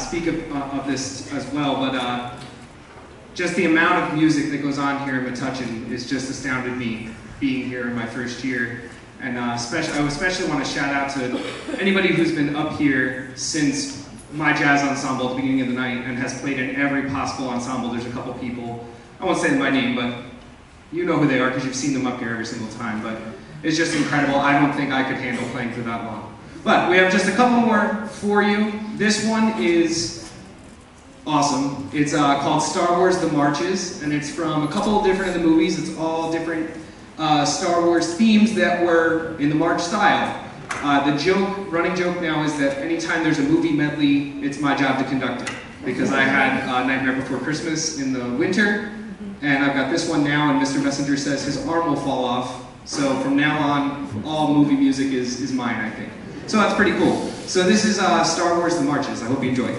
speak of this as well, but just the amount of music that goes on here in Metuchen is just astounded me being here in my first year. And I especially want to shout out to anybody who's been up here since my jazz ensemble at the beginning of the night and has played in every possible ensemble. There's a couple people, I won't say my name, but you know who they are because you've seen them up here every single time. But it's just incredible. I don't think I could handle playing for that long. But we have just a couple more for you. This one is awesome. It's called Star Wars: The Marches, and it's from a couple of different of the movies. It's all different Star Wars themes that were in the march style. The running joke now is that anytime there's a movie medley, it's my job to conduct it. Because I had Nightmare Before Christmas in the winter, and I've got this one now, and Mr. Messenger says his arm will fall off. So from now on, all movie music is mine, I think. So that's pretty cool. So this is Star Wars: The Marches. I hope you enjoy it.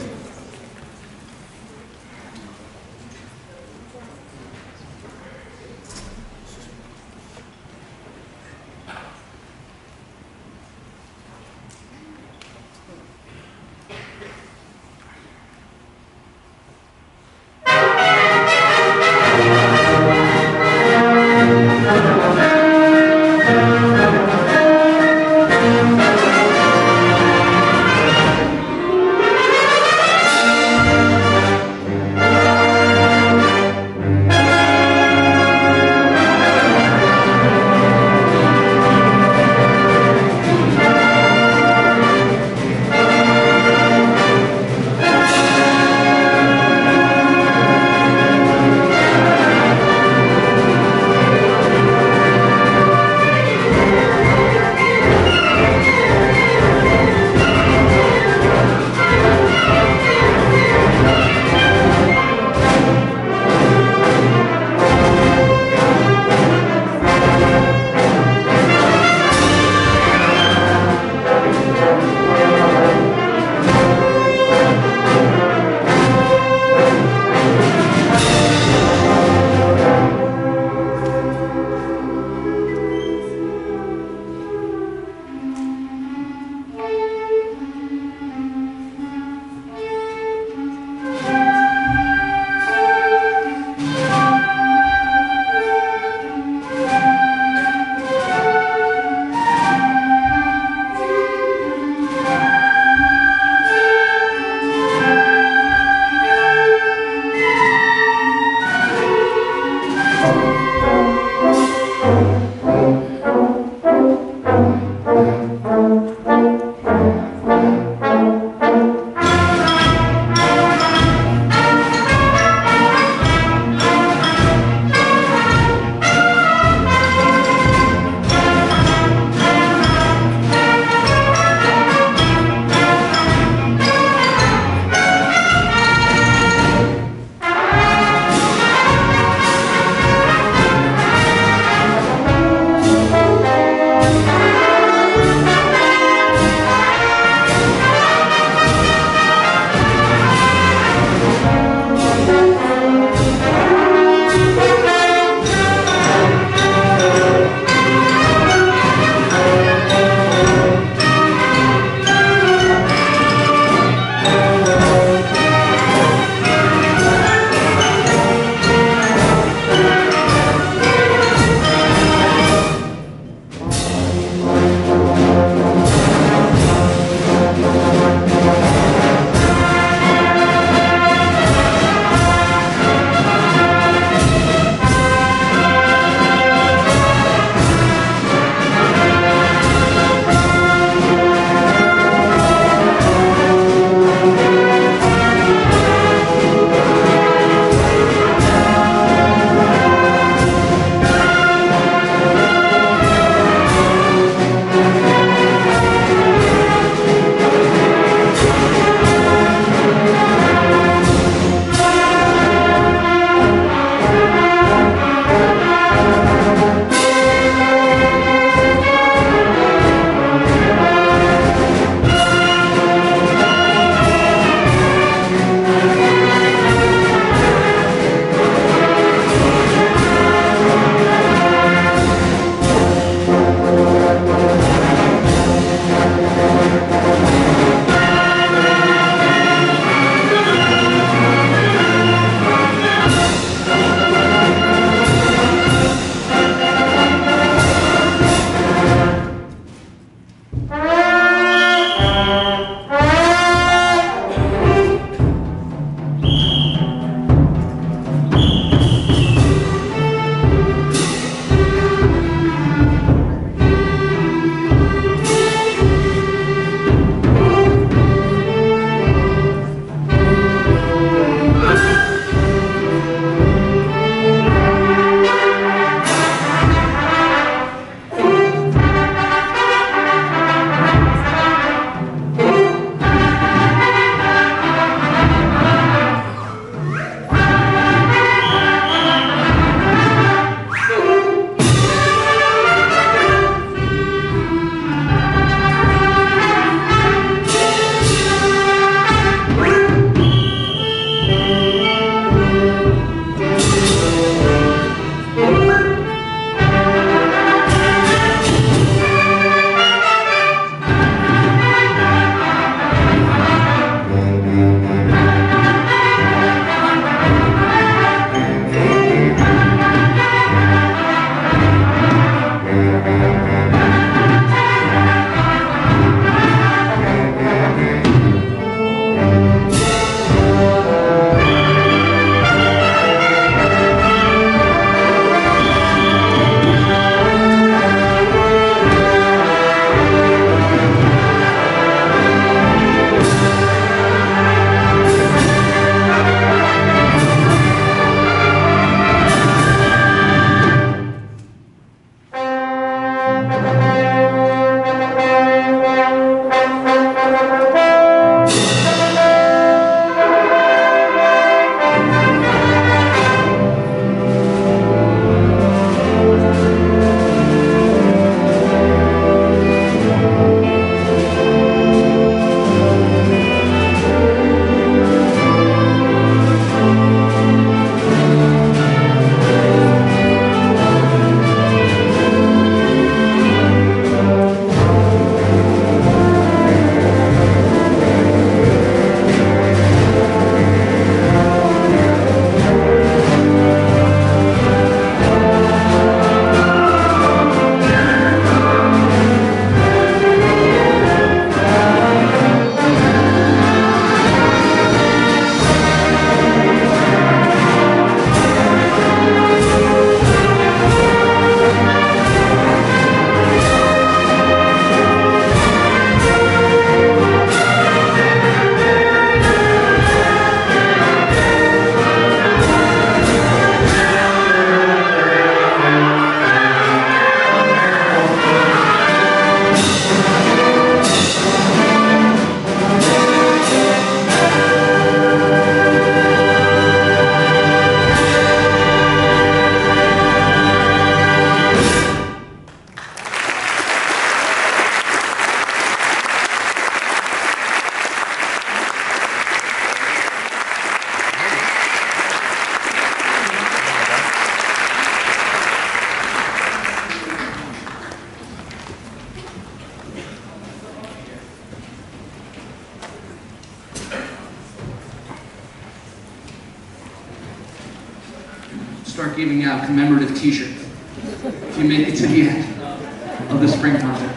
start giving out commemorative t-shirts if you make it to the end of the spring concert.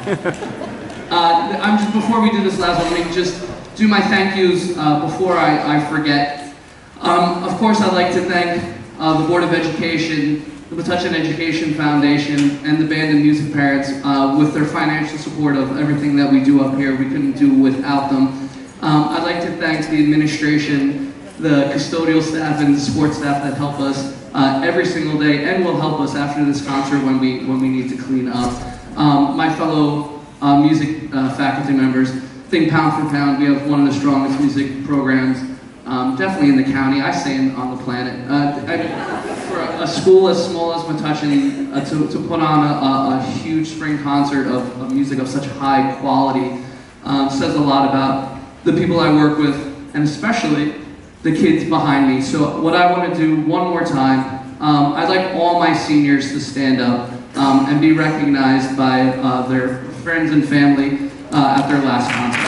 Before we do this last one, let me just do my thank yous before I forget. Of course, I'd like to thank the Board of Education, the Metuchen Education Foundation, and the band and music parents with their financial support of everything that we do up here. We couldn't do without them. I'd like to thank the administration, the custodial staff, and the support staff that help us every single day and will help us after this concert when we need to clean up. My fellow music faculty members, I think pound for pound, we have one of the strongest music programs, definitely in the county, I say on the planet. For a school as small as Metuchen to put on a huge spring concert of music of such high quality says a lot about the people I work with, and especially the kids behind me. So what I want to do one more time, I'd like all my seniors to stand up and be recognized by their friends and family at their last concert.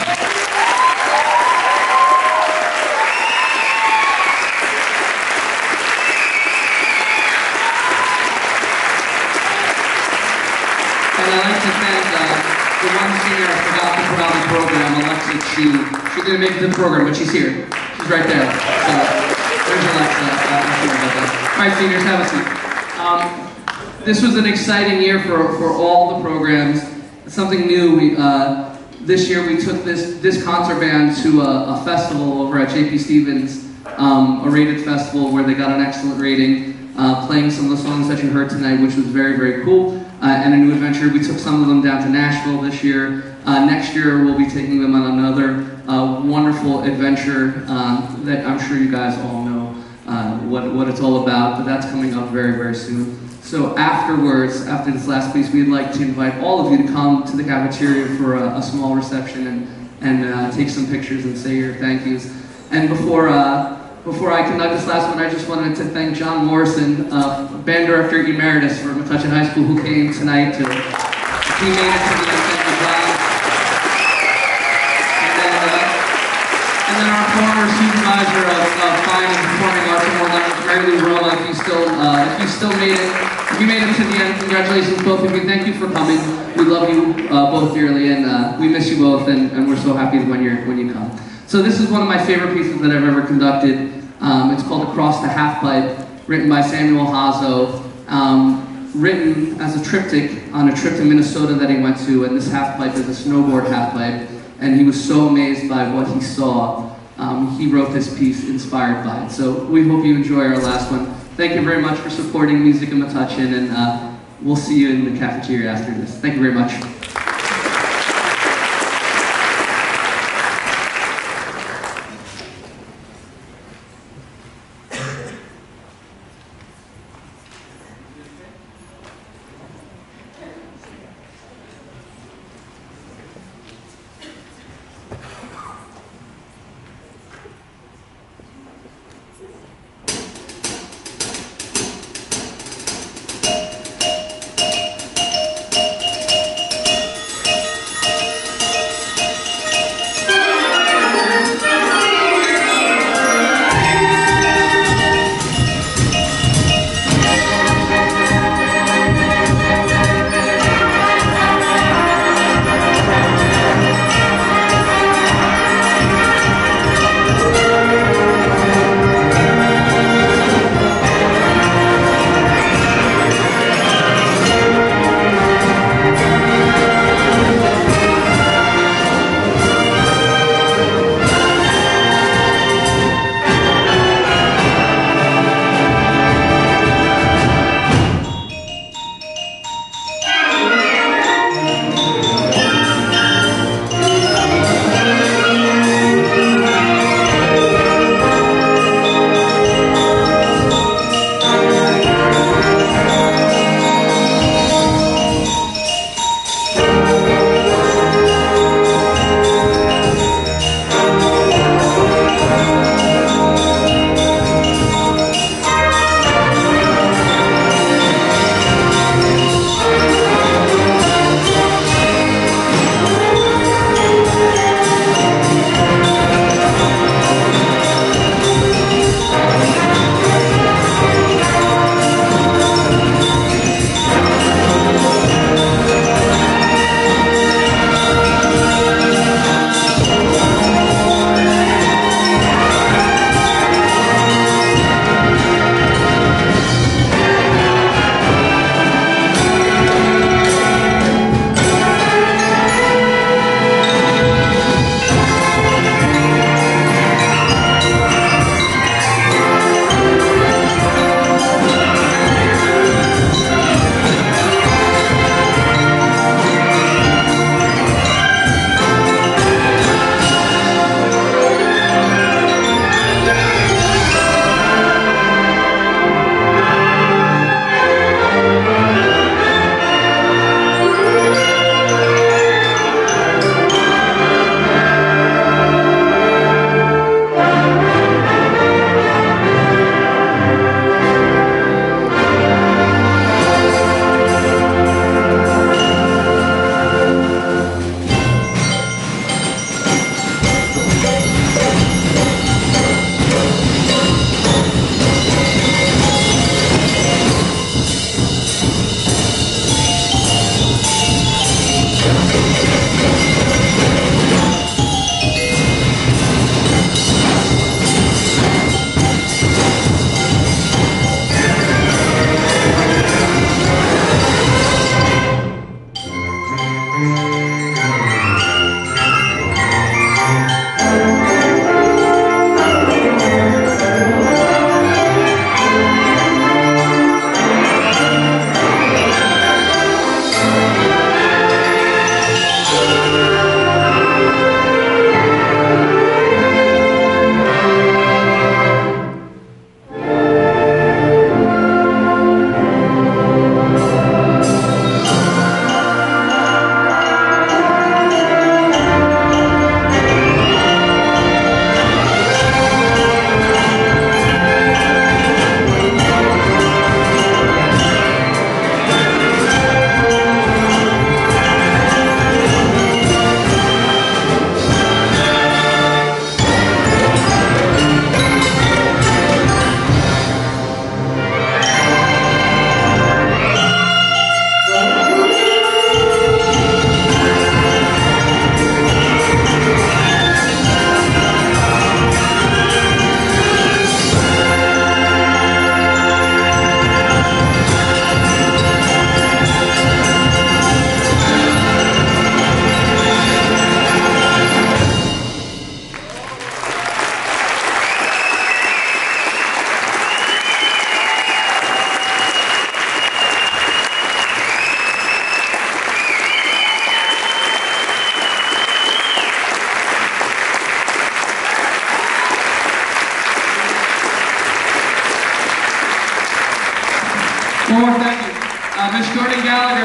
And I'd like to thank the one senior I forgot to put on the program, Alexa Chu. She didn't make it to the program, but she's here. She's right there. So there's Alexa. All right, seniors, have a seat. This was an exciting year for all the programs. Something new. This year we took this concert band to a festival over at J.P. Stevens, a rated festival where they got an excellent rating, playing some of the songs that you heard tonight, which was very, very cool. And a new adventure. We took some of them down to Nashville this year. Next year we'll be taking them on another wonderful adventure that I'm sure you guys all know what it's all about, but that's coming up very, very soon. So afterwards, after this last piece, we'd like to invite all of you to come to the cafeteria for a small reception and take some pictures and say your thank yous. And before I conduct this last one, I just wanted to thank John Morrison, band director emeritus for Metuchen High School, who came tonight to. He made it to the end. And then our former supervisor of fine and performing arts and whatnot, Mary Lou Roma. If you made it to the end, congratulations both of you. Thank you for coming. We love you both dearly, and we miss you both, and we're so happy when you come. So this is one of my favorite pieces that I've ever conducted. It's called Across the Half-Pipe, written by Samuel Hazo, written as a triptych on a trip to Minnesota that he went to, and this half-pipe is a snowboard half-pipe, and he was so amazed by what he saw, he wrote this piece inspired by it. So we hope you enjoy our last one. Thank you very much for supporting Music in Metuchen, and we'll see you in the cafeteria after this. Thank you very much.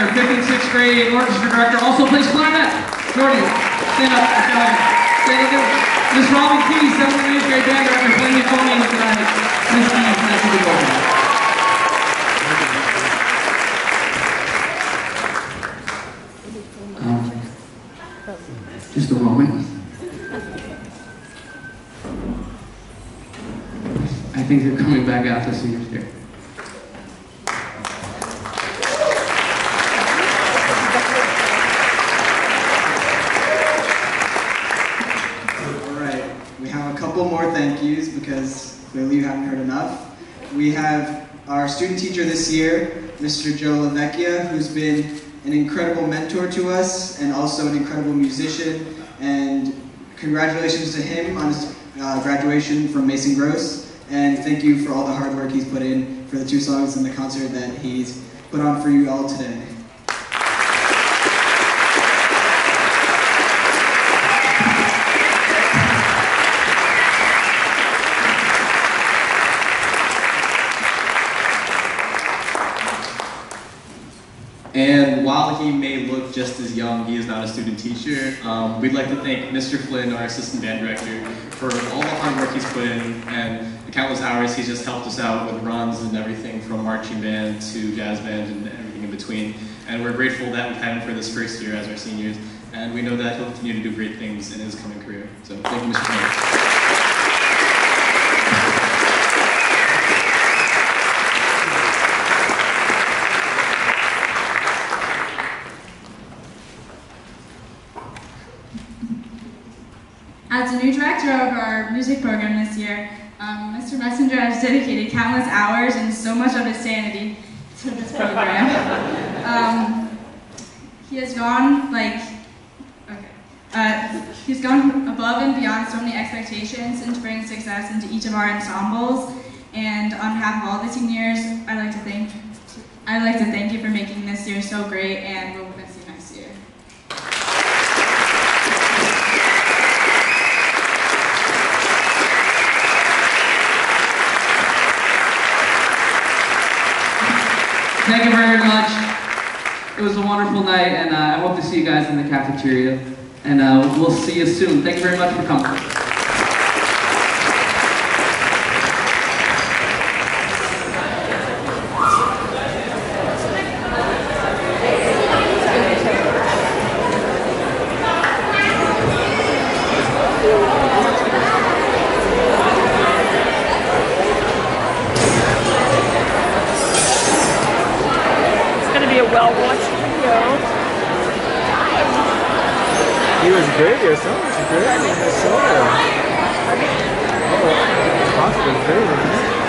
the 5th and 6th grade orchestra director, also plays clarinet. Jordan, stand up. Stand up. Miss Robin Key, 7th and 8th grade band director, playing the euphonium tonight. Miss Key, nice to be welcome. Just a moment. I think they're coming back out to see us here. All right, we have a couple more thank yous because clearly you haven't heard enough. We have our student teacher this year, Mr. Joe LaVecchia, who's been an incredible mentor to us and also an incredible musician, and congratulations to him on his graduation from Mason Gross, and thank you for all the hard work he's put in for the 2 songs and the concert that he's put on for you all today. And while he may look just as young, he is not a student teacher. We'd like to thank Mr. Flynn, our assistant band director, for all the hard work he's put in and the countless hours he's just helped us out with runs and everything from marching band to jazz band and everything in between. And we're grateful that we've had him for this first year as our seniors. And we know that he'll continue to do great things in his coming career. So thank you, Mr. Flynn. As the new director of our music program this year, Mr. Messenger has dedicated countless hours and so much of his sanity to this program. He has gone he's gone above and beyond so many expectations and to bring success into each of our ensembles. And on behalf of all the seniors, I'd like to thank you for making this year so great, and we'll miss you next year. Thank you very much. It was a wonderful night, and I hope to see you guys in the cafeteria. And we'll see you soon. Thank you very much for coming. Well-watched video. He was great, your song was great. I mean, the song. Oh, possibly great, isn't it?